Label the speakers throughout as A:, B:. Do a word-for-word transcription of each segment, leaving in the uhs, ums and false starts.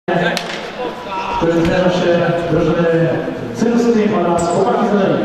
A: który zderza się drużyny Cyrus Team oraz chłopaki z Lei.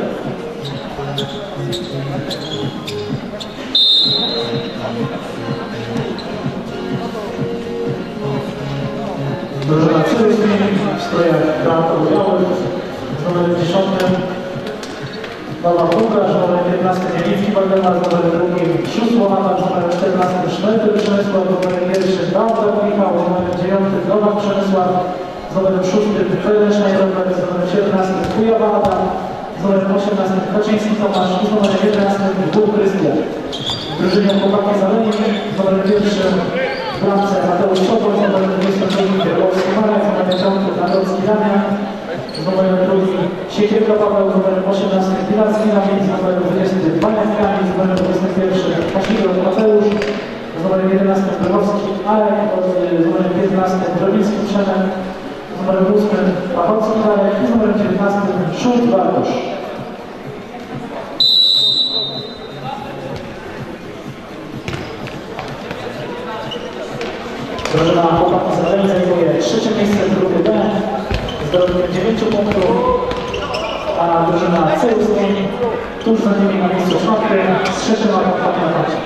A: Drużyna Cyrus Team w strojach granatowo-białych z numerem dziesiątym Nowa Bułgarz, z numerem piętnastym Niemiecki Waldemar, z numerem drugim Siusłowata, z numerem czternastym Szmety Przemysław, z numerem pierwszym Bałdek Michał, z numerem dziewiątym Nowak Przemysław, z numerem szóstym Feleszna Robert, z numerem siedemnastym Kujawa Adam, z numerem osiemnastym Kaczyński Tomasz i z numerem jedenastym Bóg Krystian. W drużynie chłopaki Zaleni, z numerem pierwszym w bramce Mateusz Sobol, z numerem dwudziestym drugim Wierłowski Marek, z numerem piątym Nadolski Damian, z numerem drugim Siekierka Paweł, z numerem osiemnastym Pilarski Damian, z numerem dwudziestym Baniak Kamil, z numerem dwudziestym pierwszym Kasigor Mateusz, z numerem jedenastym Browski Arek, z numerem piętnastym Drobiński Przemek, z numerem ósmym Pachowski Marek i z numerem dziewiętnastym Szult Bartosz. Drużyna chłopaki z Lei zajmuje trzecie miejsce w grupie B z dorobkiem dziewięciu punktów, a drużyna Cyrus Team tuż za nimi na miejscu czwartym z trzeciema punktami na koncie.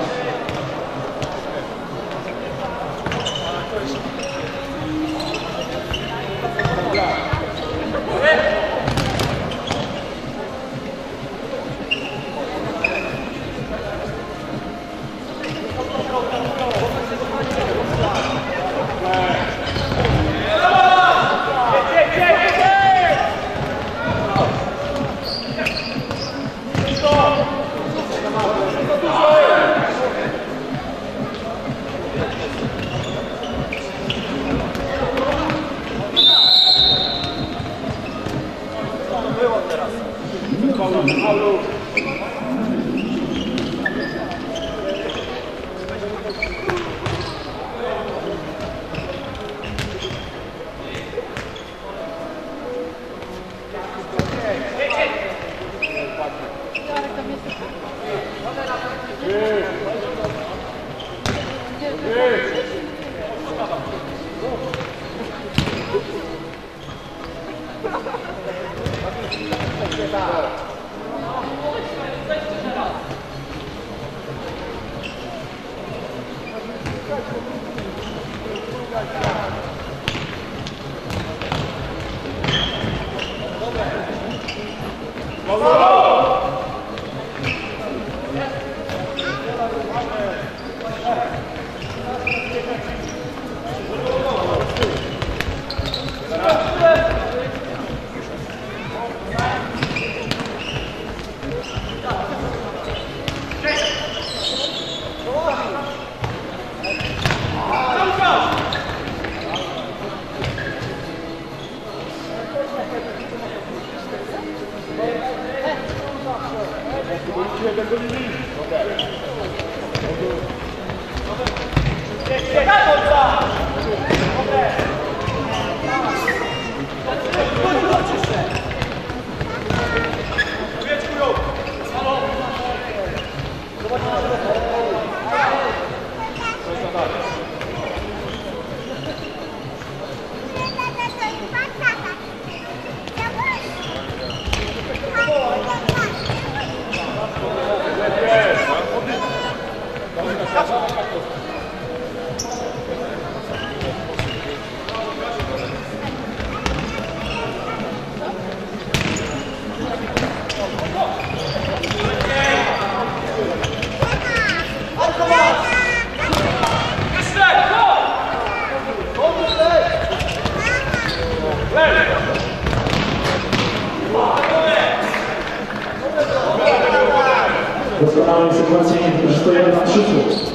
A: Doskonałej sytuacji nie wykorzystujemy na krzyku.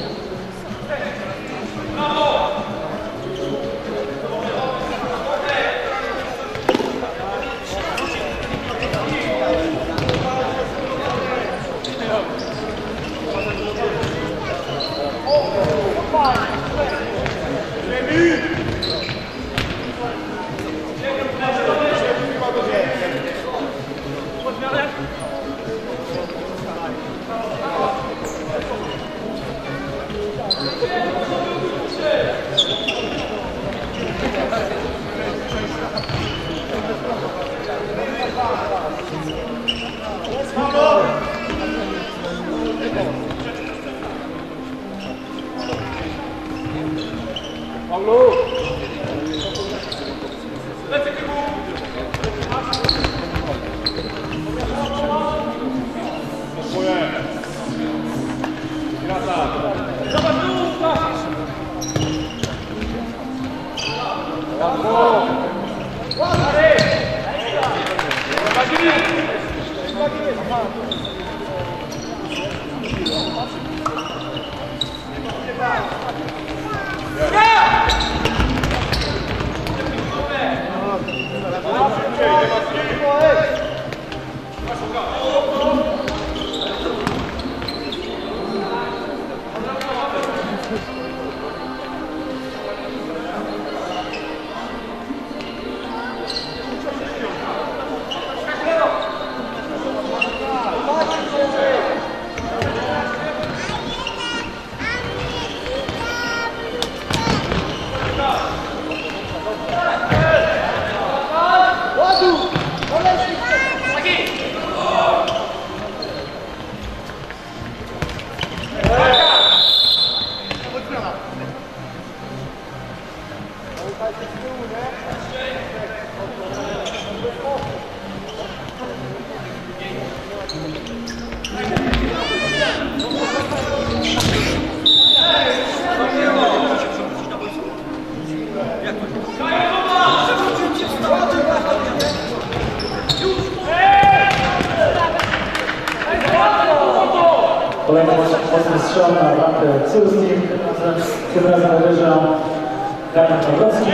A: Kolejny mocny strzał na bramkę Cyrski, tym razem uderza Damian Kowalski.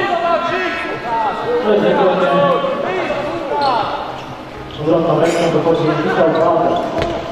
A: No i dokładnie zwrotną ręką dochodzi Michał Bałka.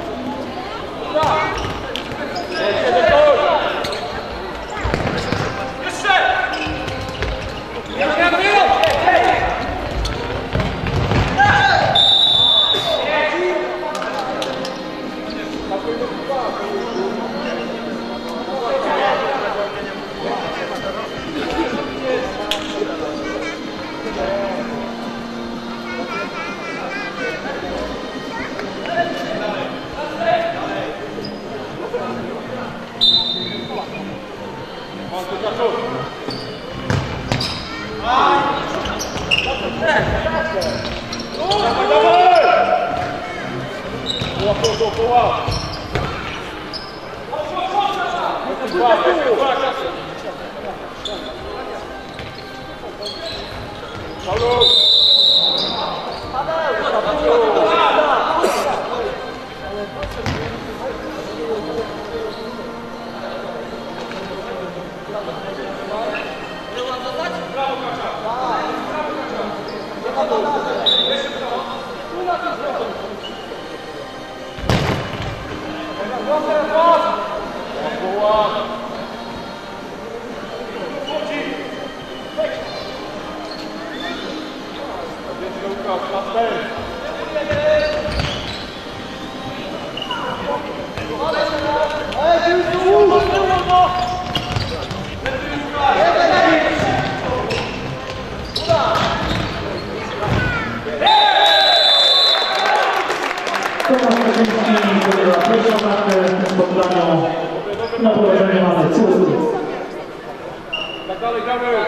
A: Na prowadzenie mamy Cyrski.
B: Tak dalej, gramy!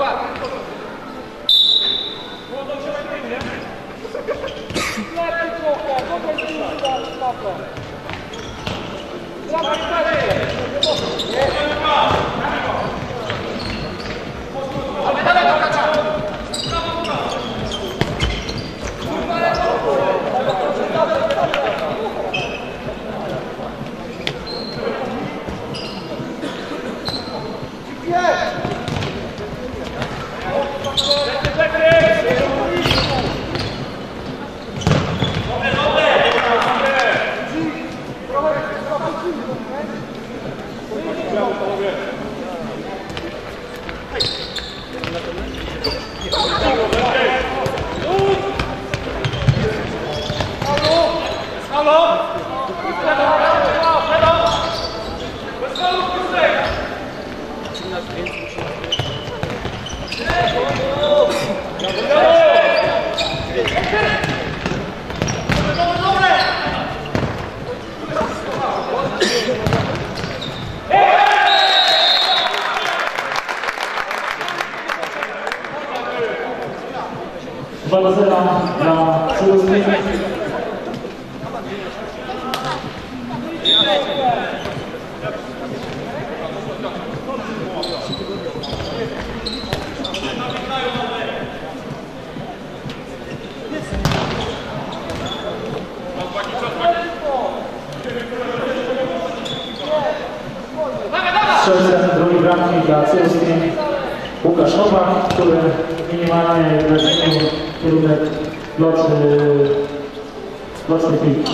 A: dwa do zera dla Cyrski.
B: Mam
A: kartki dla Cyrski Łukasz Nowak, który minimalnie zmienił kierunek lot, locznej piłki.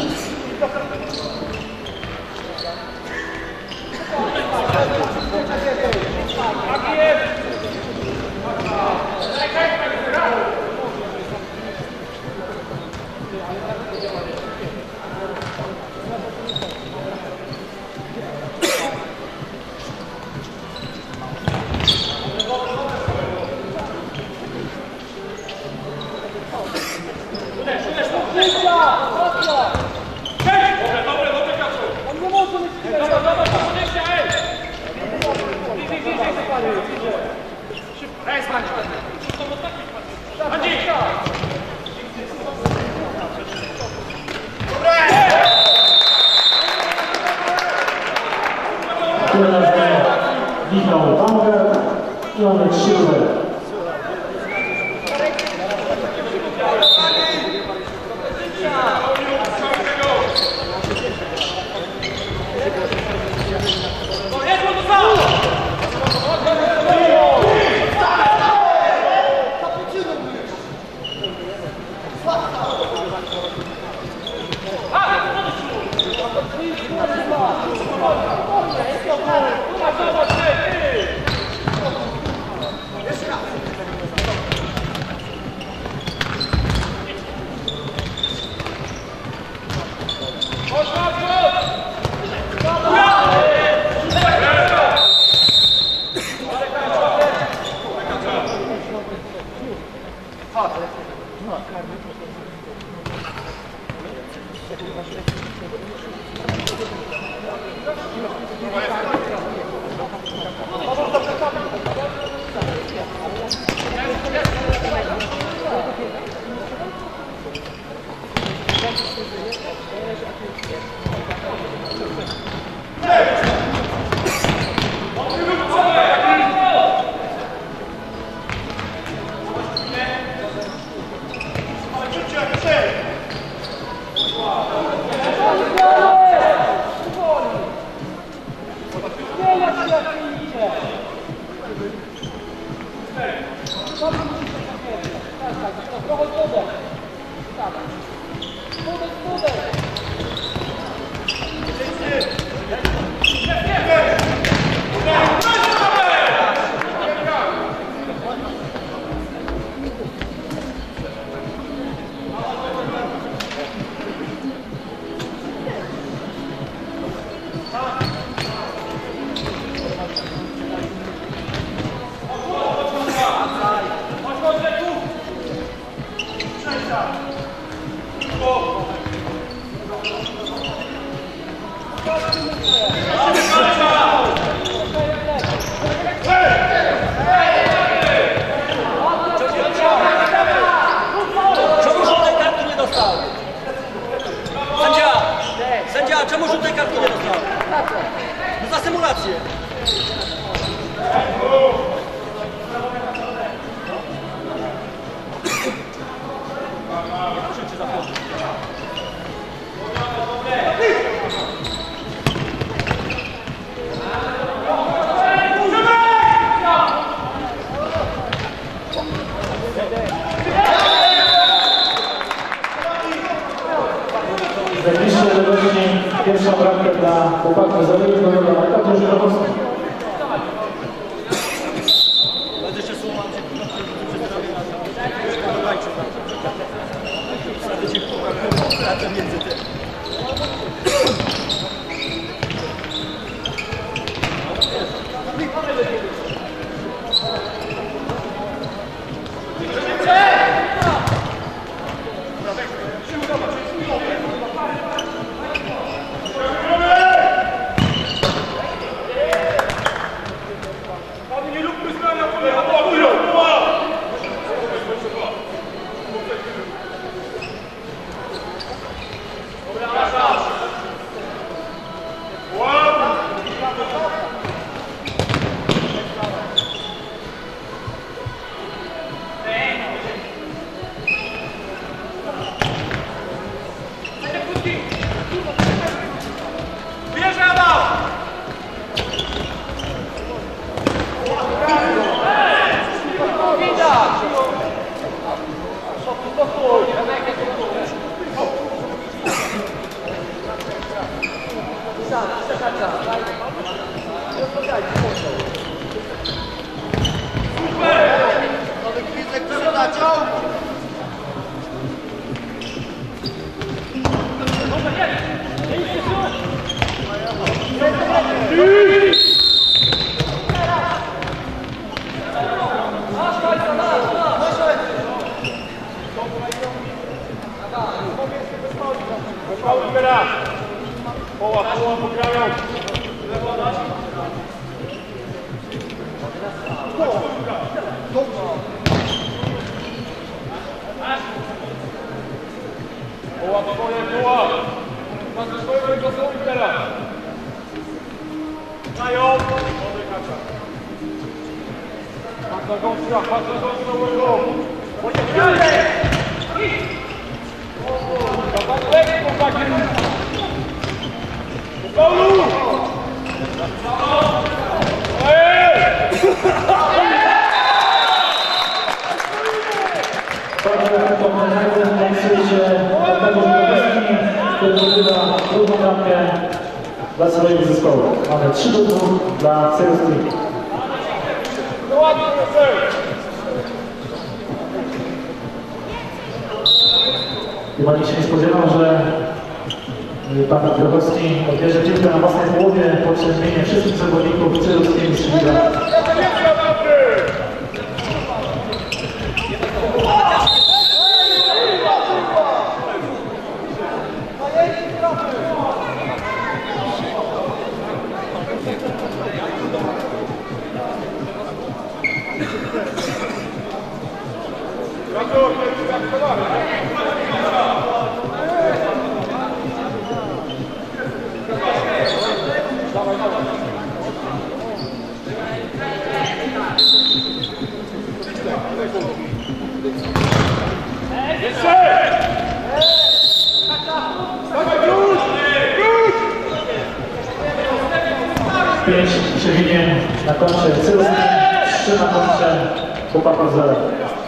A: Michał Banger i mamy trzy numery.
C: Czemu żółtej kartki nie dostał? No za symulację.
A: Najbliższe do godziny pierwsza bramka dla chłopaków Zawielu do Nowaka, to już Grabowski.
C: Jeszcze słowa między tym. Nowy Kwitek przydaciął!
B: Wypałki teraz! Poła, poła, pograją! Poła, swoje, poła! Masz swojego głosowi teraz! Dają! Odykacza! Patrz na gościa, patrz na gościa, łego! Pociągnij! Dawaj lepiej, chłopaki! Do gołu!
A: Także to menadżer znajduje się od tego Żydowski, który wygrywa drugą bramkę dla swojego zespołu. Mamy trzy do dwóch dla Cyrus.
B: No ładnie,
A: Chyba nikt się nie spodziewał, że pan Grabowski odbierze piłkę na własnej połowie po przemianie wszystkich zawodników Cyruskiej mistrz Liga. Pięć przewinień na koncie Cyruski, trzy na koncie chłopaka z Zera.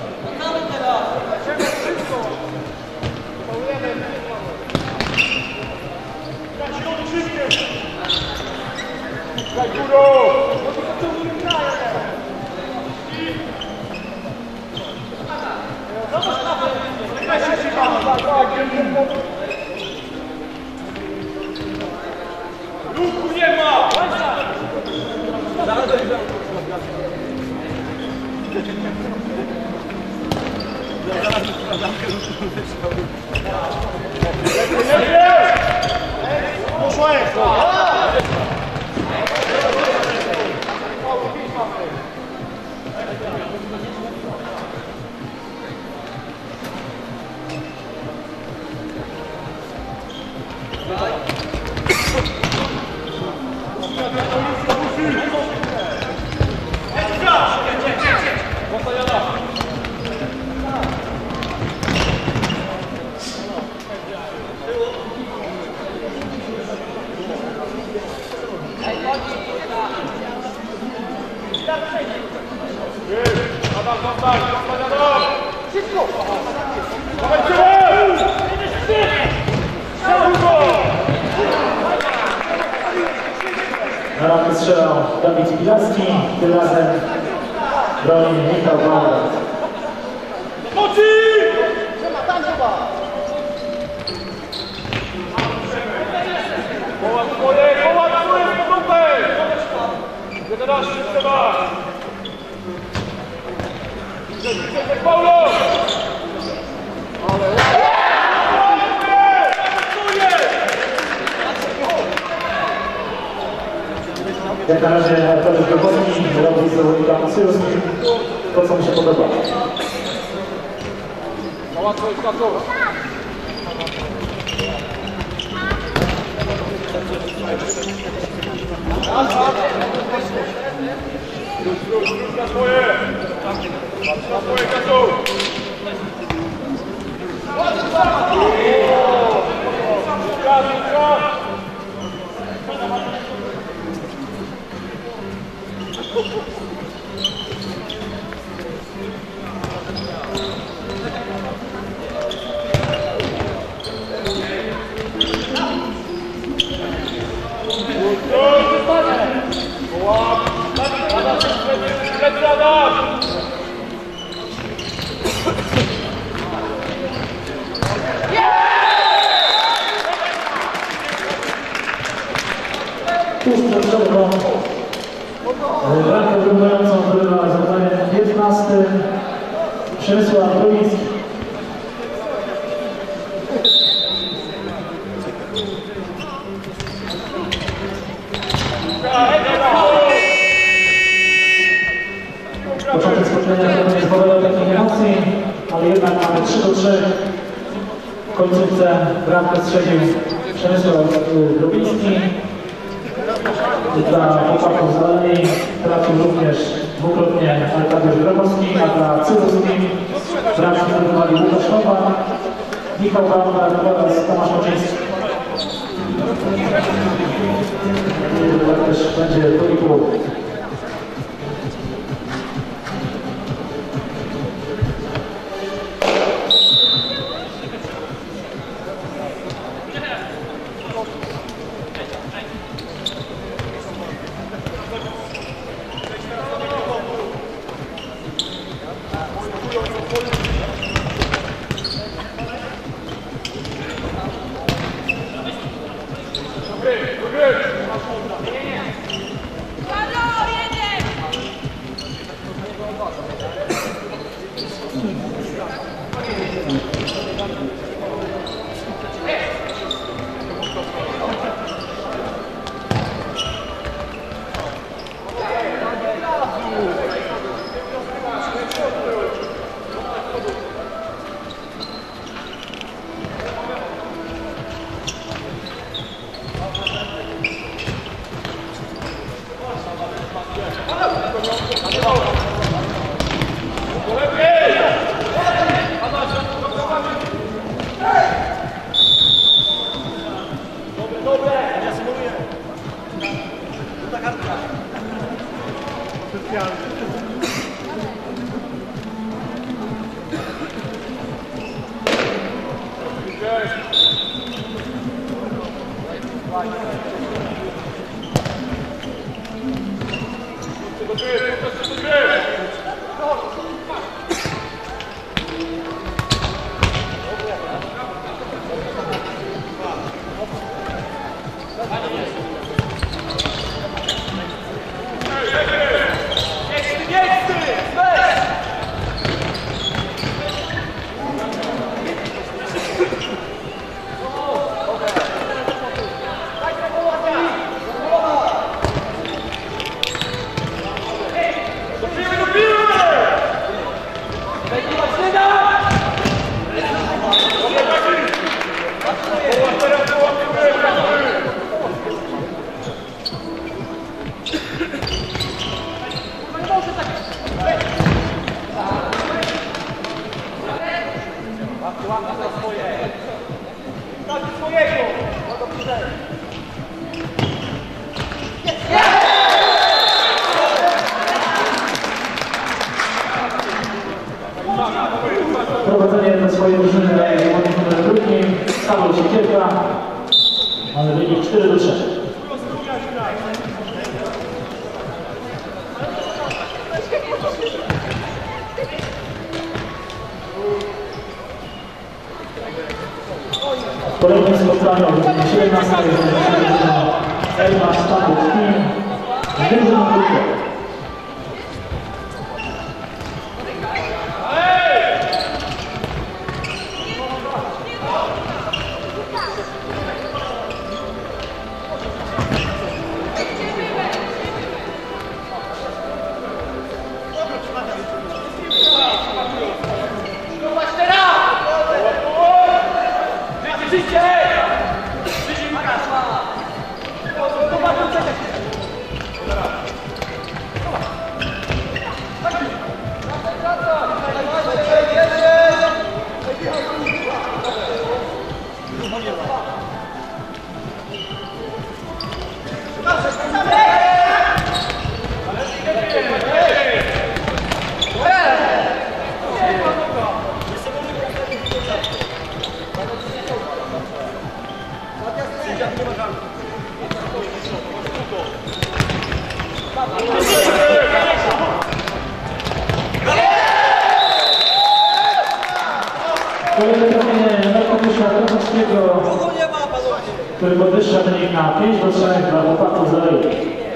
B: Ruchu nie ma!
C: Poszło jest!
B: Adam, zostań, zostań, Adam! Szybko! Dawaj, Cyrus! Strzeluj go!
A: Na rampę strzelał Dawid Pilarski, tym razem broni Michał Bauer.
B: Moci!
C: Tam chyba!
B: Poła swoje, poła swoje z podupę! jedenaście trzeba! Widzę, Paulo!
A: Jak na razie Arkadiusz Grabowski robi z zawodnikami Cyruskim to, co mu się podoba.
B: No łatwo jest pracować. Już, już, już na swoje! Na swoje, Kasiu! Czas, czas!
A: tuż przed przerwą. Bramkę wyrównującą zdobywa z numerem piętnastym Przemysław Doliński. Początek spotkania nie spowodował takich emocji, ale jednak mamy trzy do trzech. W końcówce bramkę strzelił Przemysław Doliński. Dla chłopaków z Alei trafił również dwukrotnie Arkadiusz Grabowski, a dla Cydowskim bramki zdobywali Łukasz Nowak, Michał Bauer oraz Tomasz Moczyński. Tak też będzie drugi połowy. Prowadzenie dla swojej drużyny daje zawodnik numer drugi, Karol Siekierka, ale wynik cztery do trzech. Kolejnym spotkaniu w godzinie siedemnastej Elma Stadów Team z drużyną Kulkę. Kolejne trafienie Arkadiusza Grabowskiego.
C: Kogo nie ma, panowie?
A: który podwyższa wynik na pięć do trzech dla chłopaków z Alei.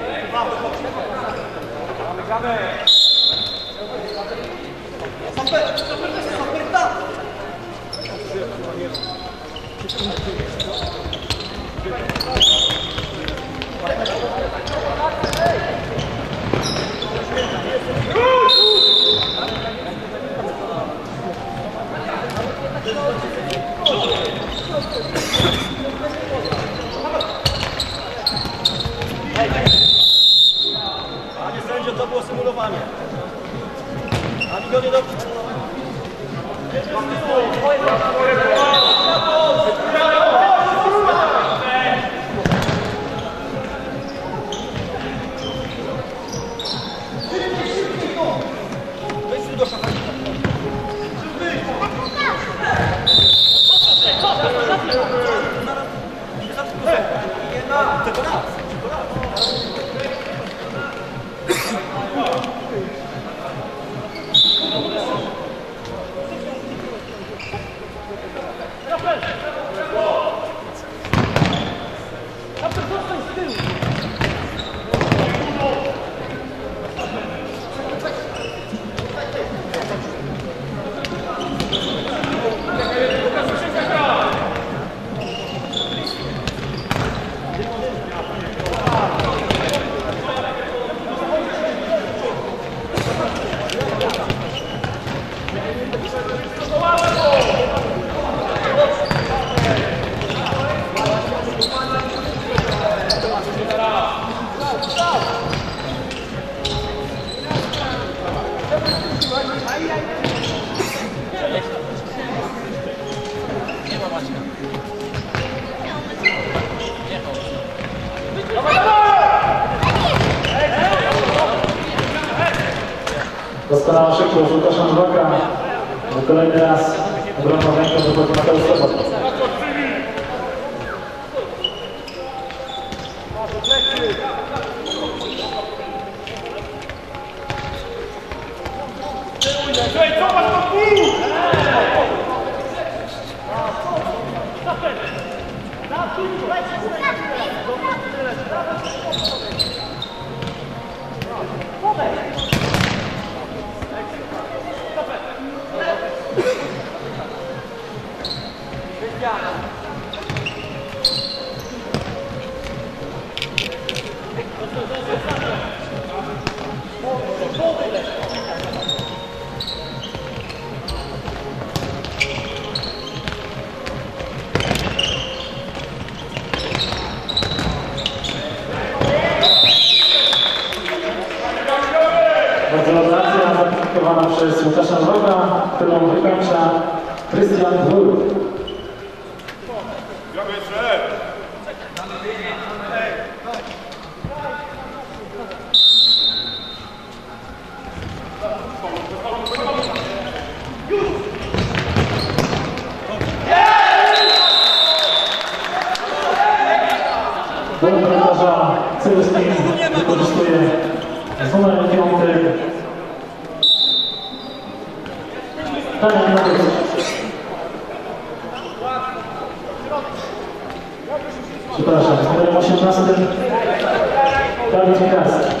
C: Panie sędzio, to było symulowanie. A mi go nie dobrze. Weź do szafy. Tylko raz.
A: Doskonała szybkość Łukasza Nowaka. Kolejny raz obroną ręką wychodzi Mateusz Sobot. Bardzo ładna akcja zaaktywowana przez Łukasza Nowaka, którą wykończa Krystian Dwór. Błąd bramkarza Cyruskin wykorzystuje z numerem piątym. Daniel Nowiec. Przepraszam, z numerem osiemnastym Dawid Mikarski.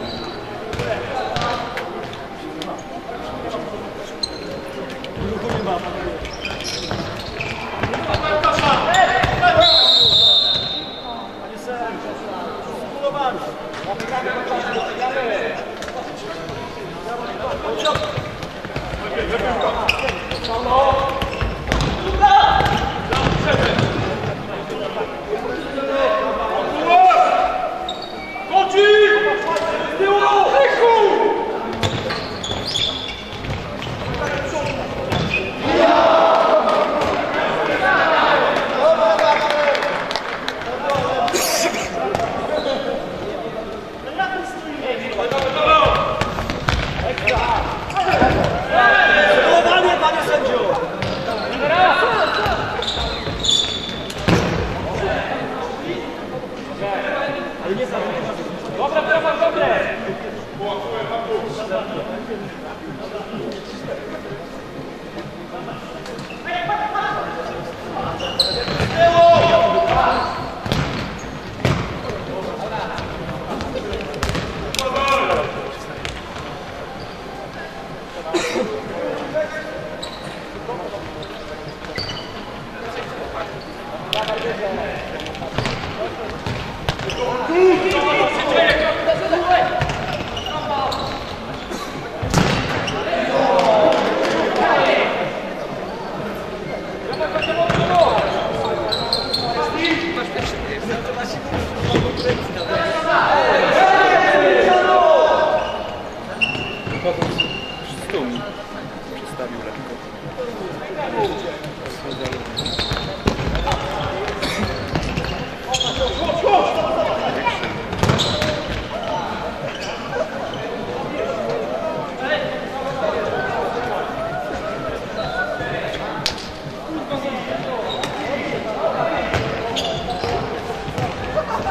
B: Dobre, brawa, dobre!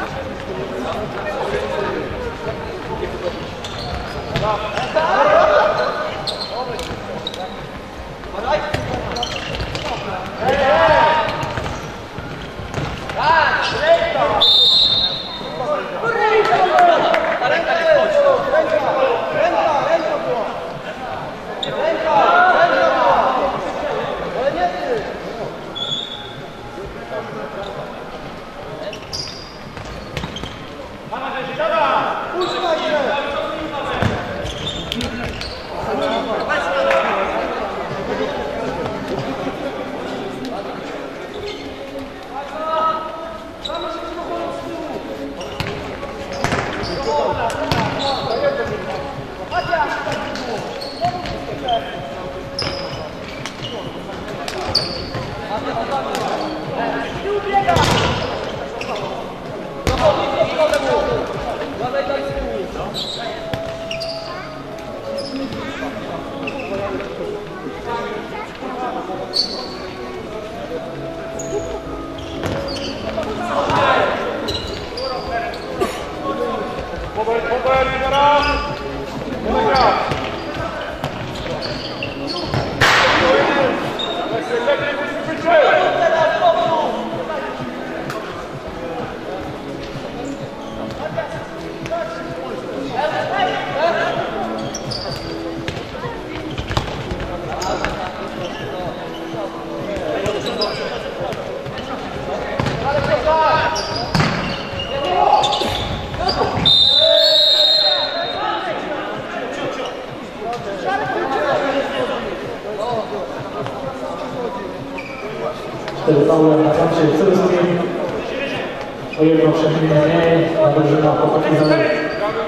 A: Wtedy faule na koncie cywilskim. O jedno przeciwnie mniej, na drużyna pochodzi za nim.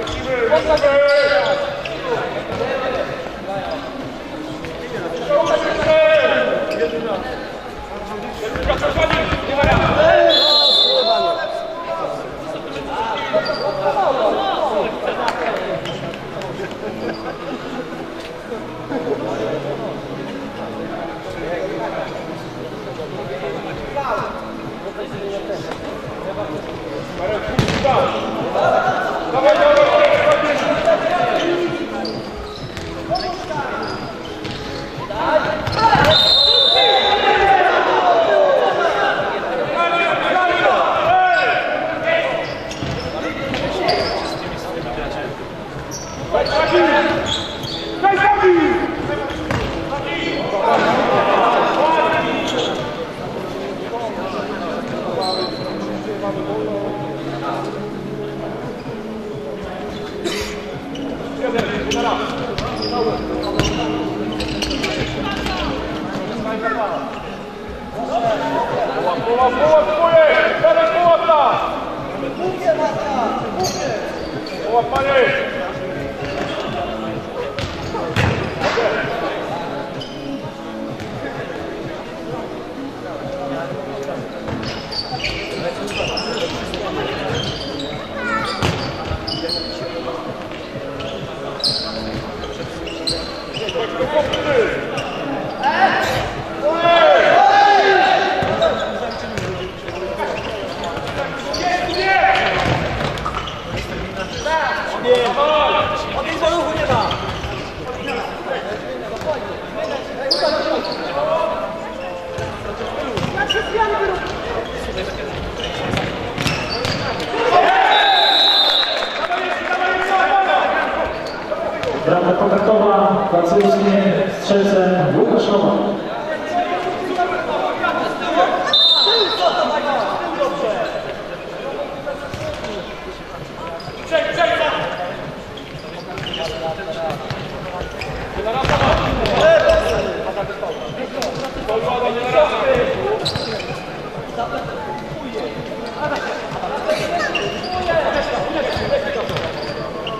A: Bramka kontaktowa, Wacyłskim, strzelcem Łukasz Nowak.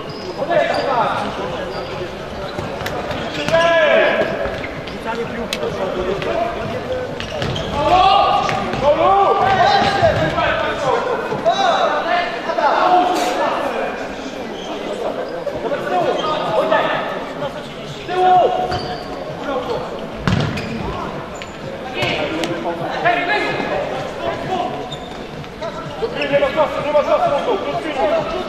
C: Rzucanie piłki do
B: ma czasu, nie ma czasu, Roko, krótki minut.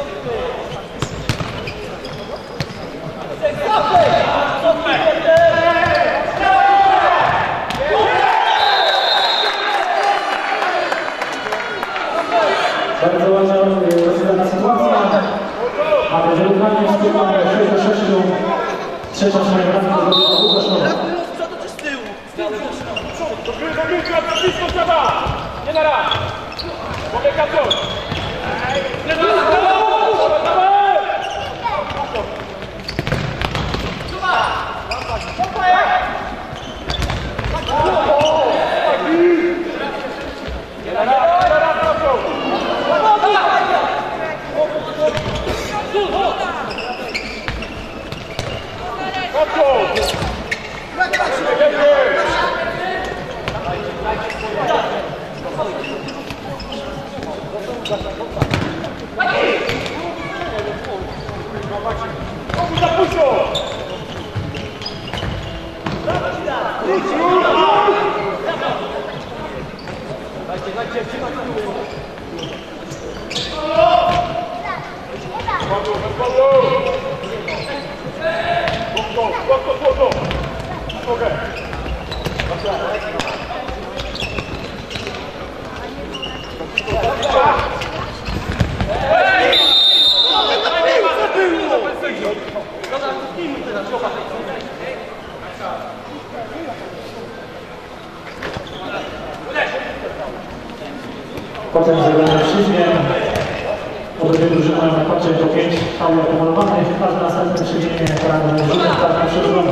A: Bardzo ładna rozegrana sytuacja. A wyrównanie w sklepaniu sześć do sześciu. Trzecia szajranka do Łukaszowa.
C: Co to czy z tyłu? Z tyłu.
B: Do gry, do gry, na blisko trzeba! Nie na raz! Mogę kapnąć! Nie na raz! Dawaj, dawaj! Nie na raz, nie na raz, kapnął!
A: Potem zagramy w szyźnie. Obydwie drużyny mają na koncie po pięć fauli akumulowanych. Każde następne szyźnienie karane rzutem karnym przedrzutem.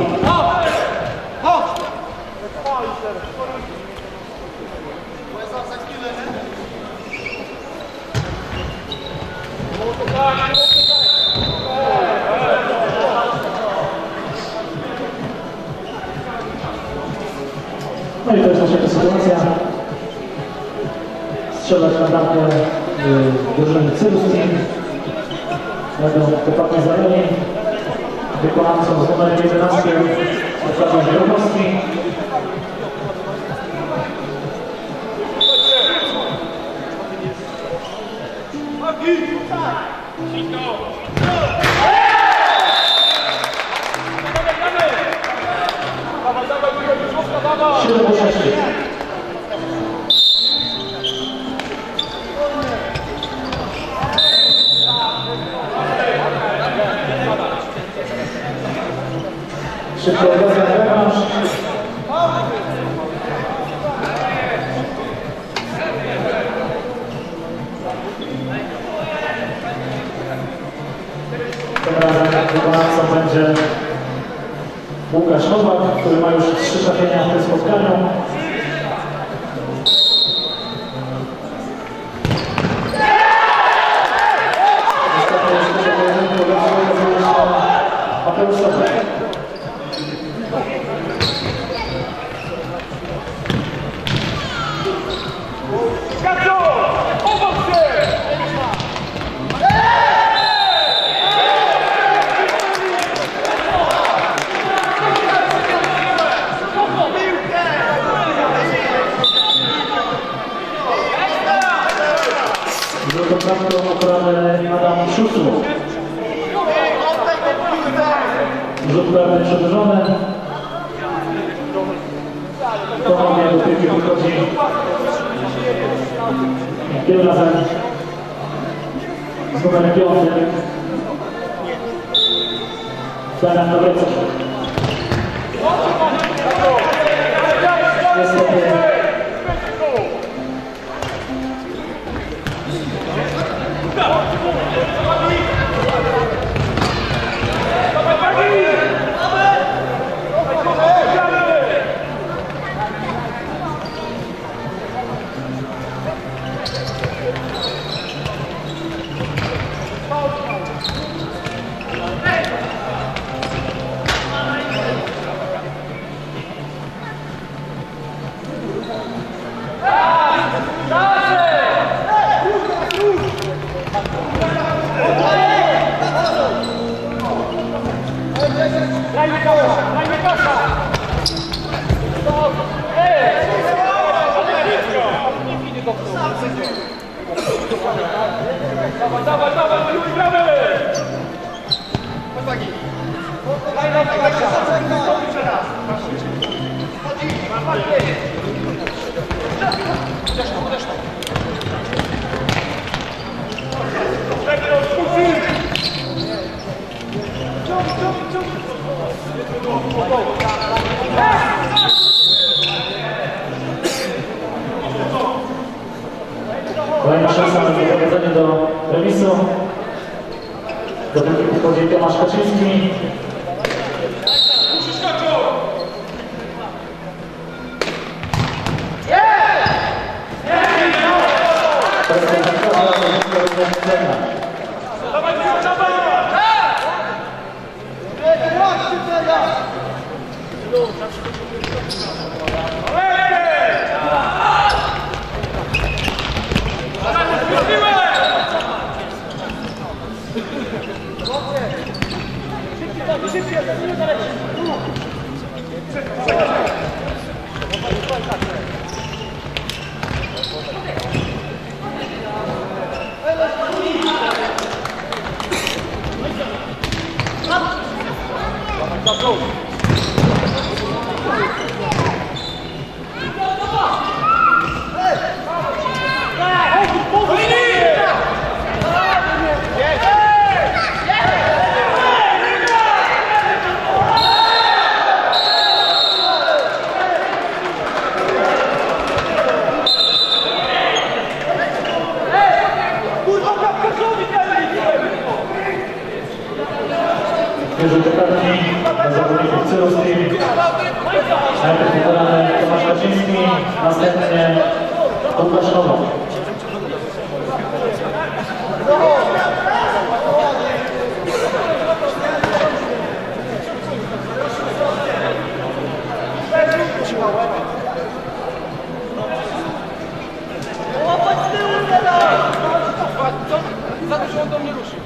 A: No i to jest nasza sytuacja. Strzelać na bramkę y, drużyny Cyrusy. Będą dokładnie zajęli. Wykonawcą z numerem jedenastym Arkadiusz Grobowski. siedem do sześciu. Szybko odwraca rewanż. Tym razem wykonawcą będzie Łukasz Nowak, który ma już trzy trafienia w tym spotkaniu. Ostatnio jest tego pojedynku, będzie Mateusz Stopek.
B: Kato! Obok się!
A: Drugą kartą obrany Adam Szuszu. Rzut karny przedłużony. Ponownie do piłki wychodzi tym razem z numerem piątym Damian Nowicki. Niestety
B: Czasy! Dawaj, dawaj, dawaj, my gramy! Daj nam tego czas!
A: Kolejna szansa na doprowadzenie do remisu. Do drugiego wchodzi Tomasz Kaczyński. Pierwszy dekadni na zawodników cyrowskich. Najpierw wykonany Tomasz Kaczyński, następnie Łukasz Nowak.
B: Za dużo on do mnie ruszy.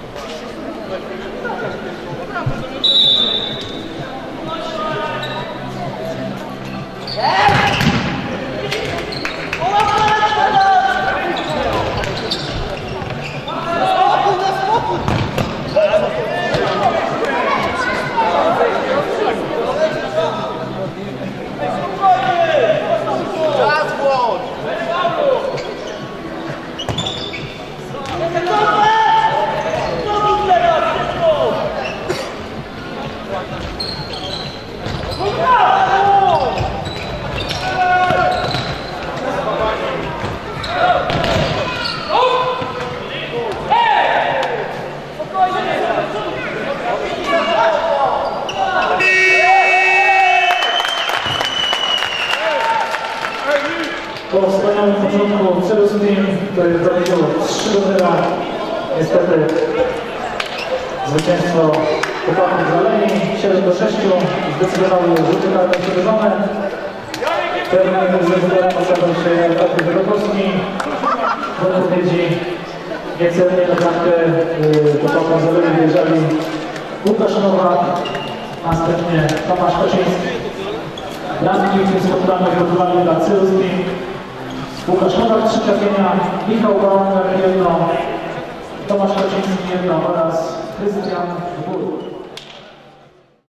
A: Po wspaniałym początku Cyruskim, który prowadził trzy do zera, niestety zwycięstwo chłopaków z Alei siedem do sześciu zdecydowały rzuty karne przedłużone. Trener z zespołem okazał się Patryk Wyrokowski. W odpowiedzi niecelnie na bramkę chłopaków z Alei wyjeżdżali Łukasz Nowak, następnie Tomasz Kaczyński. Bramki w tym spotkaniu wygrywali dla Cyruskich. Łukasz Nowak trzy trafienia, Michał Bauer jedno, Tomasz Kaczyński jedno oraz Krystian Wór.